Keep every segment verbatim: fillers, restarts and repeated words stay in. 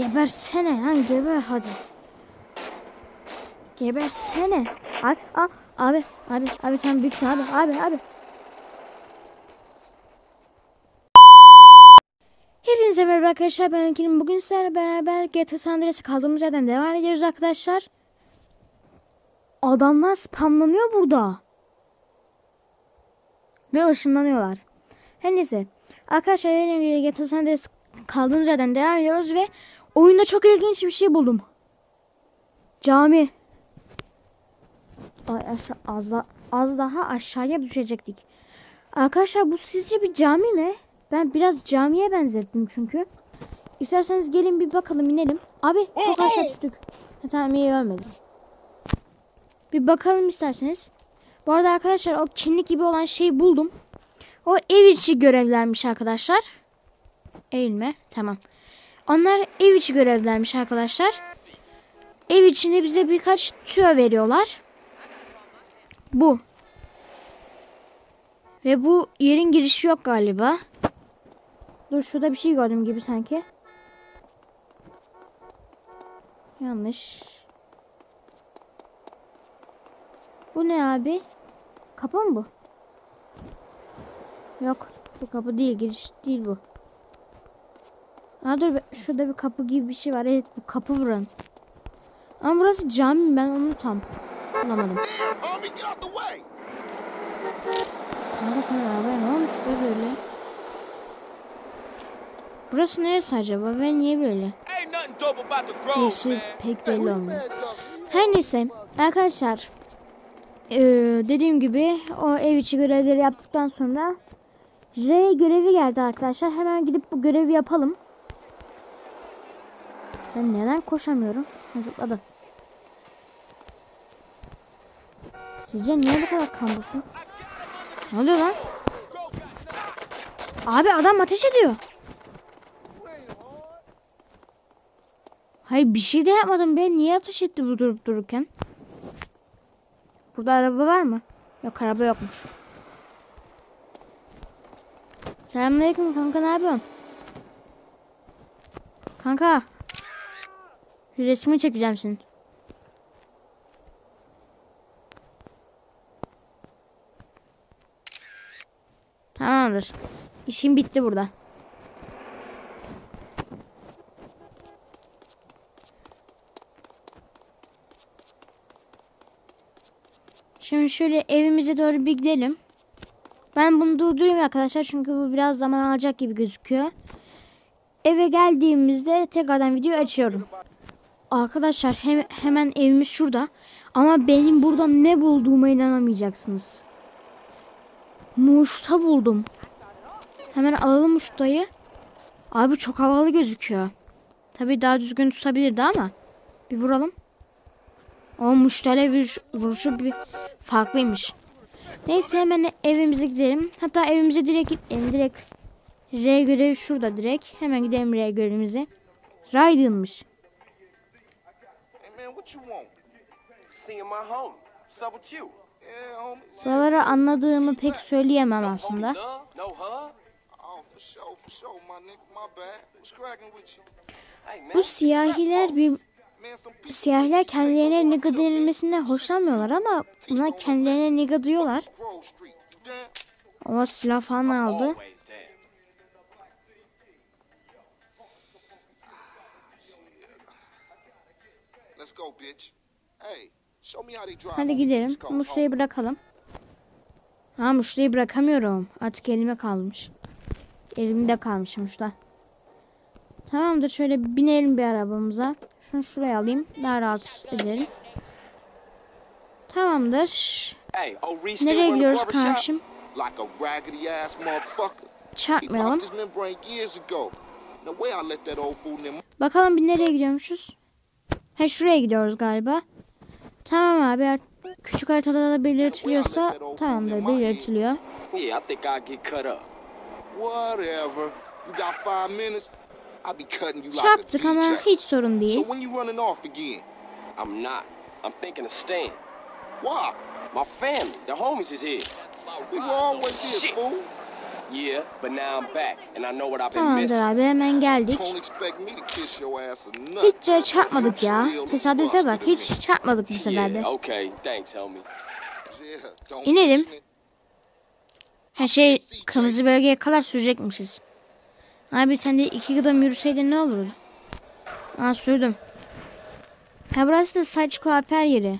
Gebersene lan, geber hadi. Gebersene. Abi a, abi abi abi sen büyüksün abi abi abi. Hepinize merhaba arkadaşlar, ben Ekin'im. Bugün sizlerle beraber G T A San Andreas'a kaldığımız yerden devam ediyoruz arkadaşlar. Adamlar spamlanıyor burada. Ve ışınlanıyorlar. Her neyse. Arkadaşlar yine G T A San Andreas'a kaldığımız yerden devam ediyoruz ve oyunda çok ilginç bir şey buldum. Cami. Ay, az, da, az daha aşağıya düşecektik. Arkadaşlar bu sizce bir cami mi? Ben biraz camiye benzettim çünkü. İsterseniz gelin bir bakalım, inelim. Abi çok aşağı düştük. Ha, tamam, iyi, ölmedik. Bir bakalım isterseniz. Bu arada arkadaşlar o kimlik gibi olan şeyi buldum. O ev içi görevlermiş arkadaşlar. Eğilme, tamam. Onlar ev içi görevlermiş arkadaşlar. Ev içinde bize birkaç tüyo veriyorlar. Bu. Ve bu yerin girişi yok galiba. Dur, şurada bir şey gördüm gibi sanki. Yanlış. Bu ne abi? Kapı mı bu? Yok. Bu kapı değil. Giriş değil bu. Aa, dur. Şurada bir kapı gibi bir şey var. Evet, bu kapı buranın. Ama burası cami. Ben onu tam bulamadım. Kanka sen arabaya ne olmuş be böyle? Burası neresi acaba ve niye böyle? Yeşil pek belli olmuyor. Her neyse arkadaşlar, ee, dediğim gibi o ev içi görevleri yaptıktan sonra R görevi geldi arkadaşlar. Hemen gidip bu görevi yapalım. Ben neden koşamıyorum? Zıpladım. Sizce niye bu kadar kambursun? Ne oluyor lan? Abi adam ateş ediyor. Hayır, bir şey de yapmadım be. Niye ateş etti bu durup dururken? Burada araba var mı? Yok, araba yokmuş. Selamünaleyküm kanka, ne yapıyorsun? Kanka. Bir resmini çekeceğim senin. Tamamdır. İşim bitti burada. Şimdi şöyle evimize doğru bir gidelim. Ben bunu durdurayım arkadaşlar çünkü bu biraz zaman alacak gibi gözüküyor. Eve geldiğimizde tekrardan video açıyorum. Arkadaşlar hem, hemen evimiz şurada. Ama benim burada ne bulduğuma inanamayacaksınız. Muşta buldum. Hemen alalım muştayı. Abi çok havalı gözüküyor. Tabii daha düzgün tutabilirdi ama. Bir vuralım. O muştayla vuruş, vuruşu bir farklıymış. Neyse hemen evimize gidelim. Hatta evimize direkt gidelim. Direkt R görevi şurada direkt. Hemen gidelim R görevimize. Raiden'mış. Soruları anladığımı pek söyleyemem aslında. Bu siyahiler bir siyahiler kendilerine nigga denilmesinden hoşlanmıyorlar ama buna kendilerine nigga diyorlar. Ama silah falan aldı. Hadi gidelim. Muşra'yı bırakalım. Ha, Muşra'yı bırakamıyorum. Artık elime kalmış. Elimde kalmış Muşra. Tamamdır, şöyle binelim bir arabamıza. Şunu şuraya alayım. Daha rahat edelim. Tamamdır. Nereye gidiyoruz kardeşim? Çarpmayalım. Bakalım bir nereye gidiyormuşuz? He, şuraya gidiyoruz galiba. Tamam abi. Küçük haritada da belirtiliyorsa tamamdır, belirtiliyor. Çarptık ama hiç sorun değil. Yeah, but now I'm back and I know what I've been Tamamdır missing. abi, hemen geldik. Hiç de çarpmadık ya. Tesadüfe bak, hiç çarpmadık bu sefer de. Yeah, okay. Thanks, homie. İnelim. Her şey kırmızı bölgeye kadar sürecekmişiz. Abi sen de iki gıdım yürüseydin ne olurdu? Aa, sürdüm. Ha, burası da saç kuaför yeri.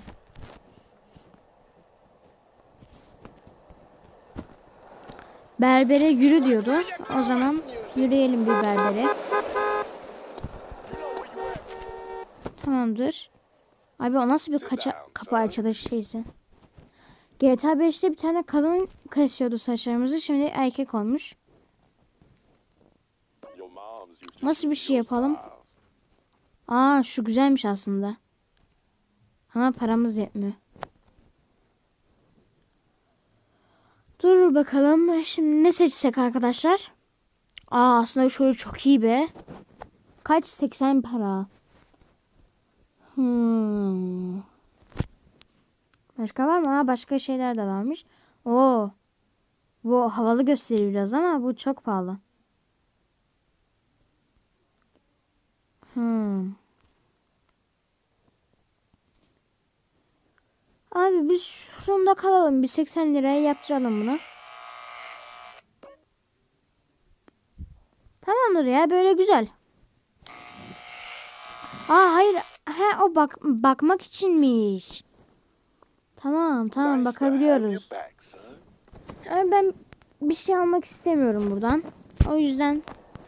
Berbere yürü diyordu. O zaman yürüyelim bir berbere. Tamamdır. Abi o nasıl bir kaça kapı açılış şeysi? G T A beşte bir tane kadın kesiyordu saçlarımızı. Şimdi erkek olmuş. Nasıl bir şey yapalım? Aa, şu güzelmiş aslında. Ama paramız yetmiyor. Dur bakalım. Şimdi ne seçsek arkadaşlar? Aa, aslında şöyle çok iyi be. Kaç? seksen para. Hmm. Başka var mı? Aa, başka şeyler de varmış. Oo. Bu havalı gösteriyor biraz ama bu çok pahalı. Hmm. Abi biz şurada kalalım. Bir seksen liraya yaptıralım bunu. Tamamdır ya, böyle güzel. Aa, hayır. He, o bak bakmak içinmiş. Tamam tamam, bakabiliyoruz. Yani ben bir şey almak istemiyorum buradan. O yüzden.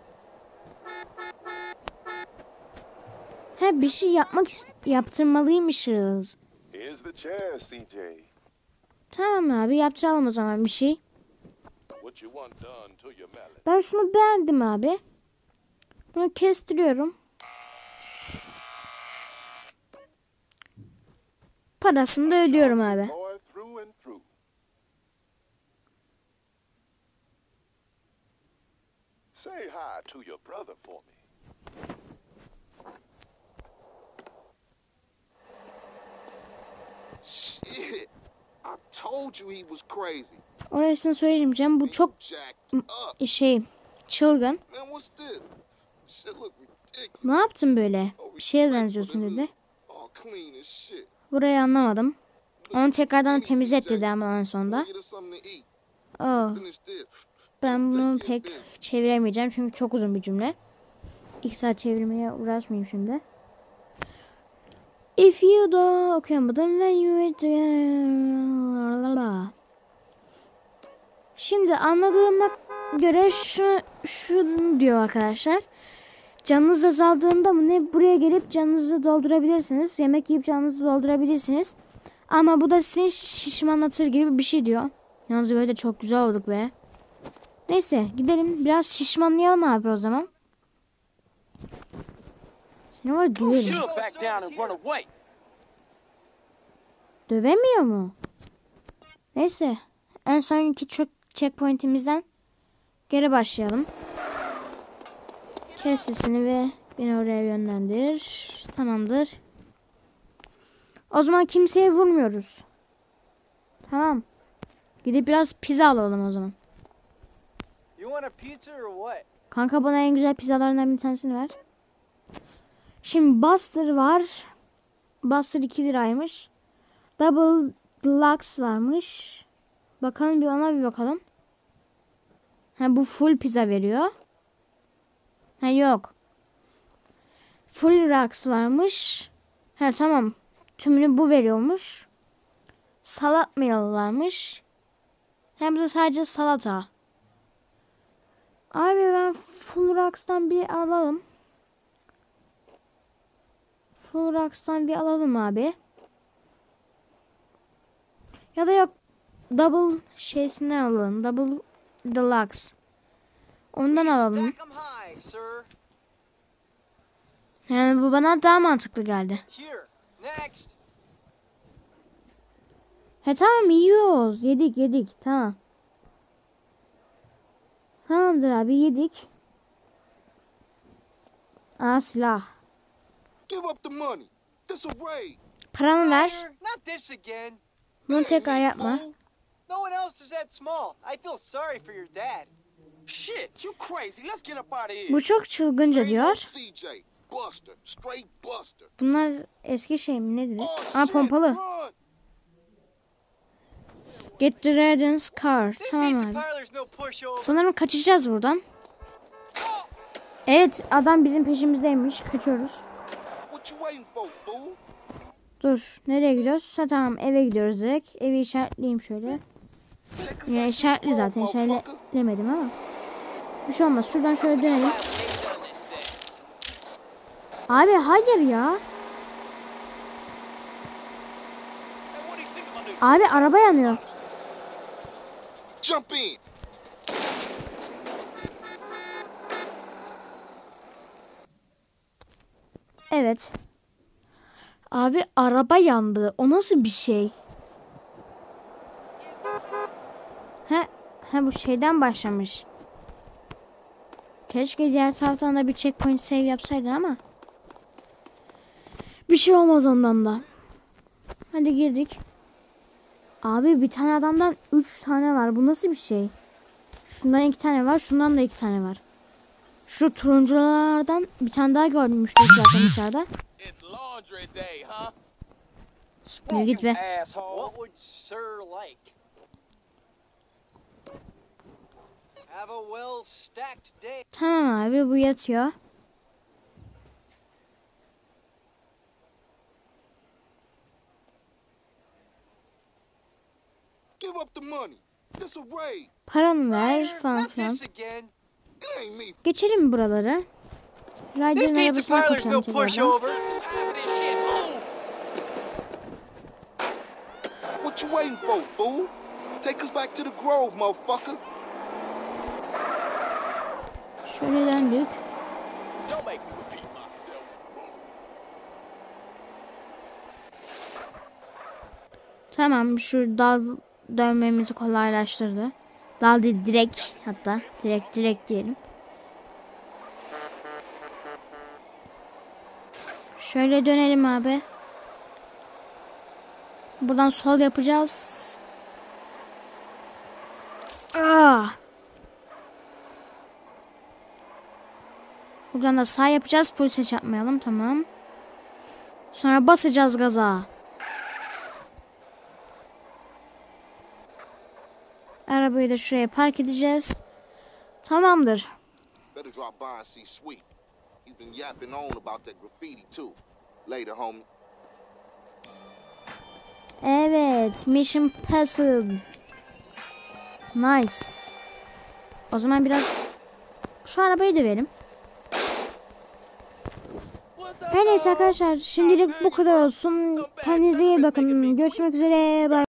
He, bir şey yapmak yaptırmalıymışız. Tamam abi, yaptıralım o zaman bir şey. Ben şunu beğendim abi. Bunu kestiriyorum. Parasını da ödüyorum abi. Say hi to your brother for me. Shit. I told you he was crazy. Orasını söyleyeyim canım. Bu çok şey çılgın. Ne yaptın böyle? Bir şeye benziyorsun dedi. Burayı anlamadım. Onu tekrardan temizlet dedi ama en sonunda. Oh. Ben bunu pek çeviremeyeceğim çünkü çok uzun bir cümle. İki saat çevirmeye uğraşmayayım şimdi. If you do okuyamadım when you Şimdi anladığıma göre şu şunu diyor arkadaşlar. Canınız azaldığında mı ne, buraya gelip canınızı doldurabilirsiniz. Yemek yiyip canınızı doldurabilirsiniz. Ama bu da sizin şişmanlatır gibi bir şey diyor. Yalnız böyle çok güzel olduk be. Neyse gidelim biraz şişmanlayalım abi o zaman. Seni var döverim. Dövemiyor mu? Neyse en sonki checkpointimizden geri başlayalım. Kes sesini ve beni oraya yönlendir. Tamamdır. O zaman kimseye vurmuyoruz. Tamam. Gidip biraz pizza alalım o zaman. Kanka bana en güzel pizzalarından bir tanesini ver. Şimdi Buster var. Buster iki liraymış. Double Deluxe varmış. Bakalım bir, ona bir bakalım. Ha, bu full pizza veriyor. Ha, yok. Full Rux varmış. Ha, tamam. Tümünü bu veriyormuş. Salat meal varmış. Hem de sadece salata. Abi ben Full Rux'tan bir alalım. Full Rux'tan bir alalım abi. Ya da yok. Double şeysinden alalım. Double Deluxe. Ondan alalım. Yani bu bana daha mantıklı geldi. He tamam, yiyoruz. Yedik yedik. Tamam. Tamamdır abi, yedik. Aa, silah. Paranı ver. Bunu tekrar yapma. No one else is that small. I feel sorry for your dad. Shit, you crazy. Let's get up out of here. Bu çok çılgınca Ain't no diyor. C J. Buster. Straight Buster. Bunlar eski şey mi nedir? Oh, Aa shit, pompalı. run. Get the Redden's car. Tamam abi. Parlor's no pushover. Sanırım kaçacağız buradan. Evet adam bizim peşimizdeymiş. Kaçıyoruz. What you waiting for, fool? Dur. Nereye gidiyoruz? Ha, tamam eve gidiyoruz direkt. Evi işaretleyeyim şöyle. Take us Ya back to the işaretli grove, zaten. motherfucker. İşaretlemedim ama. Bir şey olmaz. Şuradan şöyle dönelim. Abi hayır ya. Abi araba yanıyor. Jump in. Evet. Abi araba yandı. O nasıl bir şey? He, he bu şeyden başlamış. Keşke diğer taraftan da bir checkpoint save yapsaydın ama. Bir şey olmaz ondan da. Hadi girdik. Abi bir tane adamdan üç tane var. Bu nasıl bir şey? Şundan iki tane var. Şundan da iki tane var. Şu turunculardan bir tane daha görmüştük zaten dışarıda. It's laundry day, huh? Yürü git be. Asshole. What would Sir like? Have a well stacked day. Tamam abi bu yatıyor. Give up the money. This a raid. Paranı ver Ryder, falan not filan. this again. It ain't me. Geçelim buraları. This Ryder'ın pizza arabasına parlor's no koşalım tekrardan. pushover. Half of this shit. Move. What you waiting for, fool? Take us back to the grove, motherfucker. Şöyle döndük. Don't make me repeat myself. Tamam şu dal dönmemizi kolaylaştırdı. Dal değil direkt hatta. Direkt direkt diyelim. Şöyle dönelim abi. Buradan sol yapacağız. Ah! Buradan da sağ yapacağız. Polise çarpmayalım. Tamam. Sonra basacağız gaza. Arabayı da şuraya park edeceğiz. Tamamdır. Better drop by and see Sweet. He's been yapping on about that graffiti too. Later, homie. Evet. Mission passed. Nice. O zaman biraz şu arabayı da verim. Her neyse arkadaşlar. Şimdilik bu kadar olsun. Kendinize iyi bakın. Görüşmek üzere. Bye.